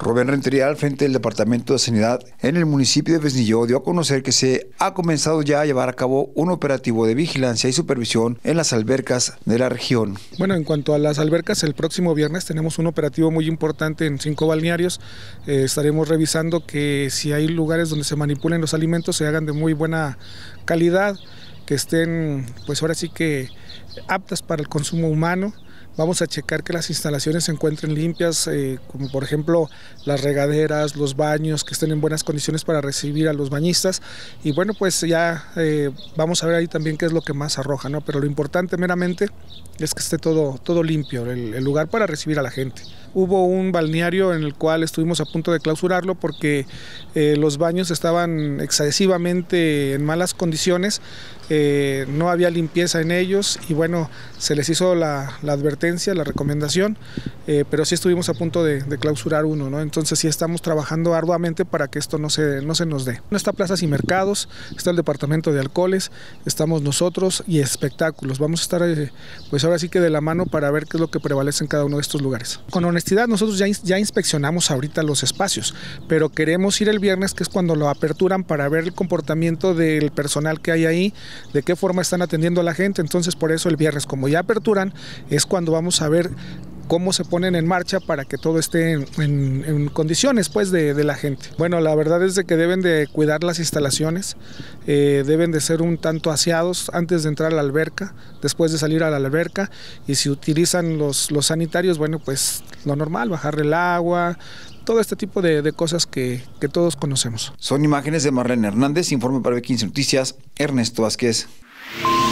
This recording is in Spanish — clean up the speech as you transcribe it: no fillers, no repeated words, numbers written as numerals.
Rubén Rentería, al frente del Departamento de Sanidad en el municipio de Fresnillo, dio a conocer que se ha comenzado ya a llevar a cabo un operativo de vigilancia y supervisión en las albercas de la región. Bueno, en cuanto a las albercas, el próximo viernes tenemos un operativo muy importante en 5 balnearios. Estaremos revisando que si hay lugares donde se manipulen los alimentos, se hagan de muy buena calidad, que estén, pues ahora sí que aptas para el consumo humano. Vamos a checar que las instalaciones se encuentren limpias, como por ejemplo las regaderas, los baños, que estén en buenas condiciones para recibir a los bañistas. Y bueno, pues ya vamos a ver ahí también qué es lo que más arroja, ¿no? Pero lo importante meramente es que esté todo limpio, el lugar para recibir a la gente. Hubo un balneario en el cual estuvimos a punto de clausurarlo porque los baños estaban excesivamente en malas condiciones, no había limpieza en ellos y bueno, se les hizo la advertencia, la recomendación, pero sí estuvimos a punto de clausurar uno, ¿no? Entonces sí estamos trabajando arduamente para que esto no se nos dé. Está Plazas y Mercados, está el Departamento de Alcoholes, estamos nosotros y espectáculos. Vamos a estar pues ahora sí que de la mano para ver qué es lo que prevalece en cada uno de estos lugares. Con honestidad, nosotros ya inspeccionamos ahorita los espacios, pero queremos ir el viernes, que es cuando lo aperturan, para ver el comportamiento del personal que hay ahí, de qué forma están atendiendo a la gente. Entonces por eso el viernes, como ya aperturan, es cuando vamos a ver cómo se ponen en marcha para que todo esté en condiciones pues de la gente. Bueno, la verdad es de que deben de cuidar las instalaciones, deben de ser un tanto aseados antes de entrar a la alberca, después de salir a la alberca, y si utilizan los sanitarios, bueno, pues lo normal, bajarle el agua, todo este tipo de cosas que todos conocemos. Son imágenes de Marlene Hernández, informe para B15 Noticias, Ernesto Vázquez.